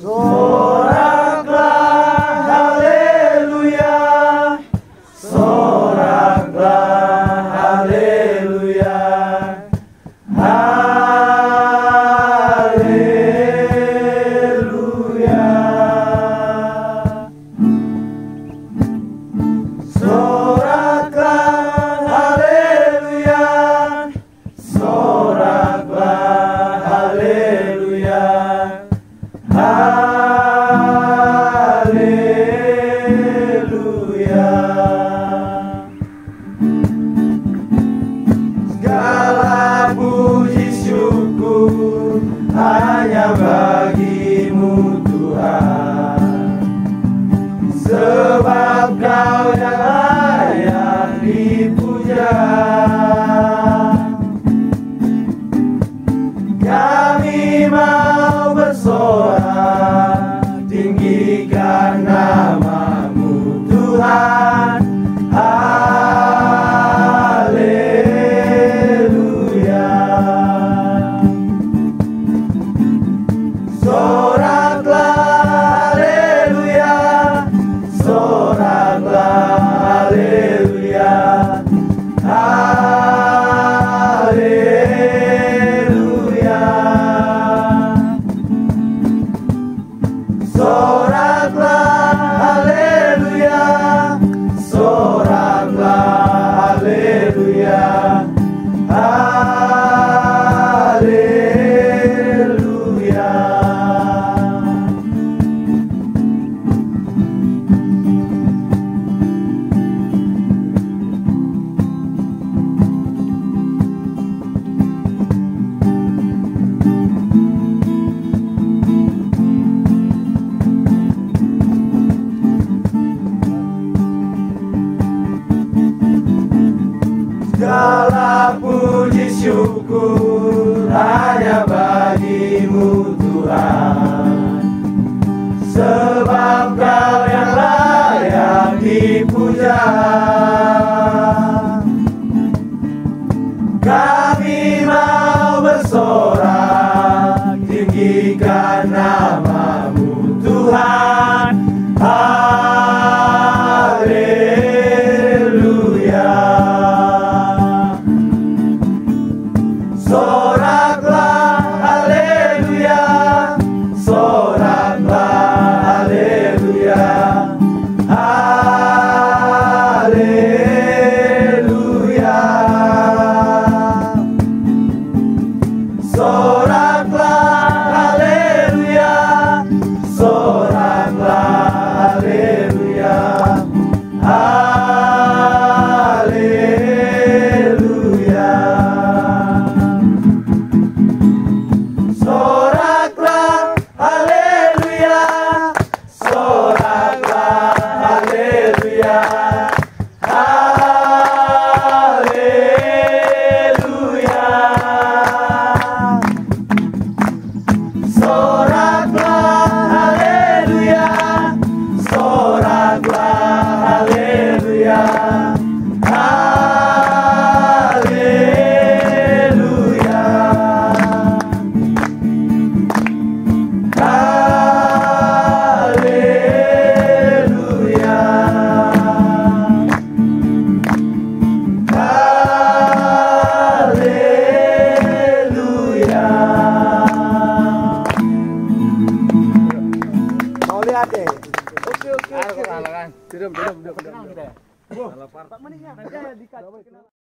Soraklah haleluya, soraklah haleluya, haleluya. Soraklah haleluya, soraklah haleluya, haleluya. Segala puji syukur hanya bagimu Tuhan, sebab Kau yang layak dipuja. Kami mau bersorak, tinggikan nama-Mu Tuhan. Haleluya. Soraklah haleluya, soraklah haleluya, haleluya. Soraklah haleluya, soraklah haleluya, haleluya. Segala puji syukur hanya bagi-Mu Tuhan, sebab Kau yang layak dipuja. Kami mau bersorak, tinggikan nama-Mu Tuhan. Haleluya. Soraklah haleluya, soraklah haleluya, haleluya. Soraklah haleluya, soraklah haleluya, haleluya. Soraklah haleluya, soraklah haleluya, haleluya. Soraklah haleluya, soraklah haleluya, haleluya. Haleluya. Haleluya. Mau lihat deh. Oke. Duduk. Kalau part menitnya.